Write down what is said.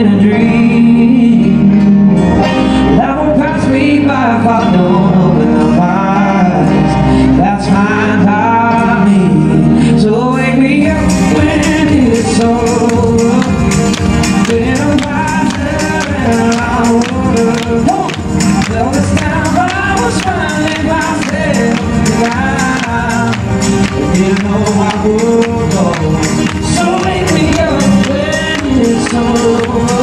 in a dream. That won't pass me by if I don't open up eyes. That's fine by me. So wake me up when it's over. When I'm wiser and I wanna tell this time I was finding myself around. You know I would go. So wake me up when it's over.